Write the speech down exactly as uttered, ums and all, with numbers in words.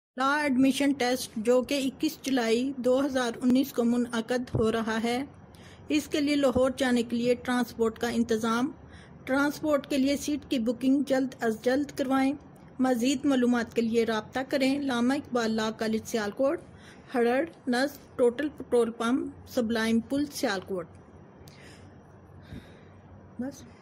Law admission test जो कि इक्कीस जुलाई दो हज़ार उन्नीस को मुनअक़द हो रहा है। इसके लिए लाहौर जाने के लिए ट्रांसपोर्ट का इंतज़ाम। ट्रांसपोर्ट के लिए सीट की बुकिंग जल्द अज जल्द करवाएं। मज़ीद मालूमात के लिए रब्ता करें। अल्लामा इकबाल लॉ कॉलेज सियालकोट, हड़ड़ नज़ टोटल पेट्रोल पम्प, सबलाइम पुल सियालकोट। बस।